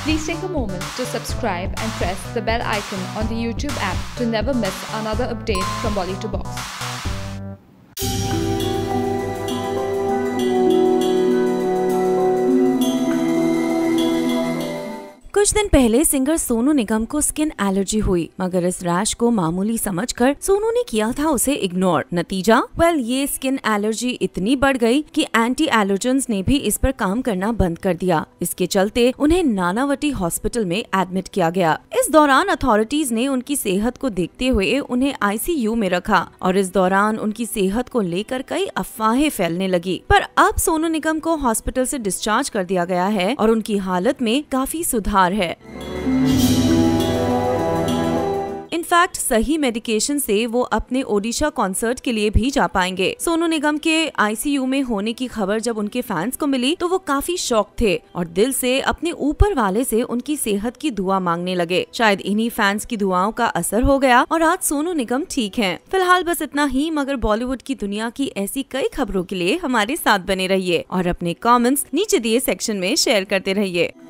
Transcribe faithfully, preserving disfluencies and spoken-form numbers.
Please take a moment to subscribe and press the bell icon on the YouTube app to never miss another update from Bolly to Box. कुछ दिन पहले singer Sonu Nigam को skin allergy हुई, मगर इस rash को मामूली समझकर सोनू ने किया था उसे इग्नोर। नतीजा वेल well, ये स्किन एलर्जी इतनी बढ़ गई कि एंटी एलर्जेंस ने भी इस पर काम करना बंद कर दिया। इसके चलते उन्हें नानावटी हॉस्पिटल में एडमिट किया गया। इस दौरान अथॉरिटीज ने उनकी सेहत को देखते हुए उन्हें आईसीयू में रखा और इस दौरान उनकी सेहत को लेकर कई अफवाहें फैलने लगी। पर अब सोनू निगम को हॉस्पिटल से डिस्चार्ज कर दिया गया है और उनकी हालत में काफी सुधार है। इनफैक्ट सही मेडिकेशन से वो अपने ओडिशा कॉन्सर्ट के लिए भी जा पाएंगे। सोनू निगम के आईसीयू में होने की खबर जब उनके फैंस को मिली तो वो काफी शॉक थे और दिल से अपने ऊपर वाले से उनकी सेहत की दुआ मांगने लगे। शायद इन्हीं फैंस की दुआओं का असर हो गया और आज सोनू निगम ठीक हैं। फिलहाल बस इतना ही, मगर बॉलीवुड की दुनिया की ऐसी कई खबरों के लिए हमारे साथ बने रहिए और अपने कॉमेंट्स नीचे दिए सेक्शन में शेयर करते रहिए।